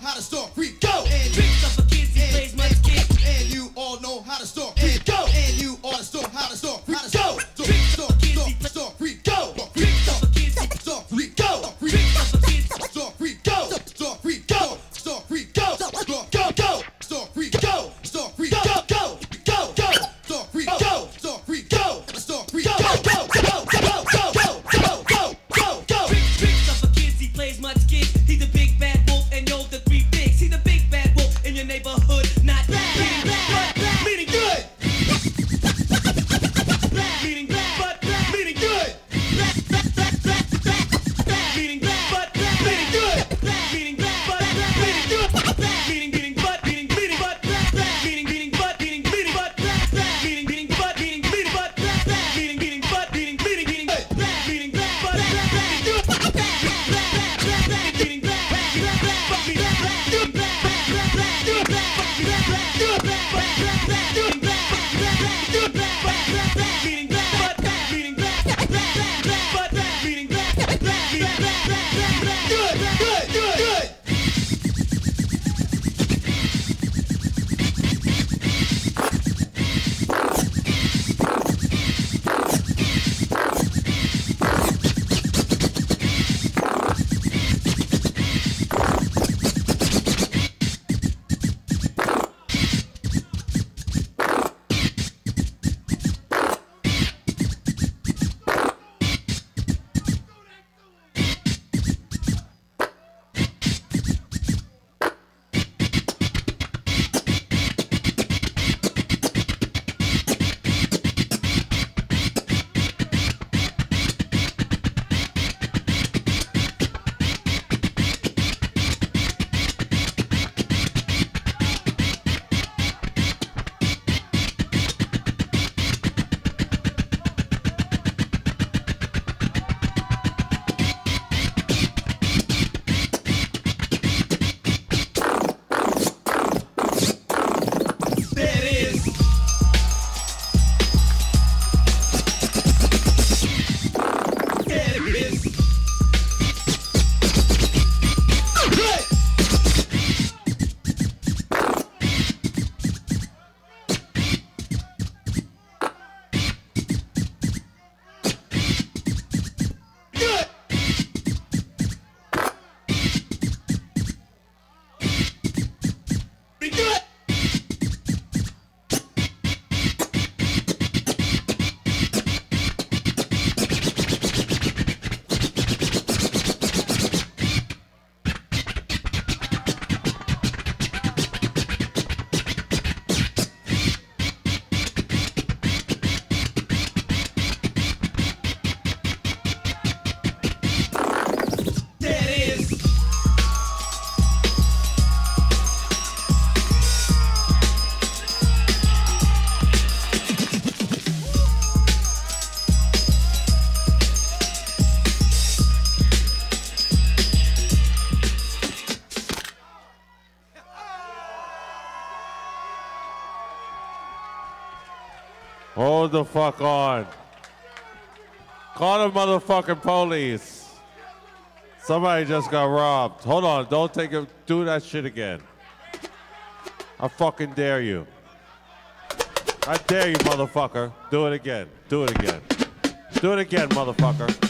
how to stomp free. Go! And tricks up for kids, he plays much kids. And you all know how to stomp free. Go! And you all stomp how to stomp free. Go! Tricks up for kids, he plays stomp free. Go! Tricks up for kids, he stomp free. Go! Tricks up for kids, stomp free. Go! Stomp free. Go! Stomp free. Go! Stomp go go! Stomp free. Go! Stomp free. Go! Go! Go! Go! Stomp free. Go! Stomp free. Go! Stomp free. Go! Go! Go! Go! Go! Go! Go! Go! Go! Go! Tricks up for kids, he plays much kids. He's the big bad wolf, and you're the three pigs. He's the big bad wolf in your neighborhood, not bad, meaning good. Meaning but meaning good. Meaning but meaning good. Meaning but meaning good. Meaning but meaning but meaning but meaning but meaning but meaning but meaning but meaning good. Meaning but meaning good. Hold the fuck on. Call the motherfucking police. Somebody just got robbed. Hold on, don't take it, do that shit again. I fucking dare you. I dare you, motherfucker. Do it again. Do it again. Do it again, motherfucker.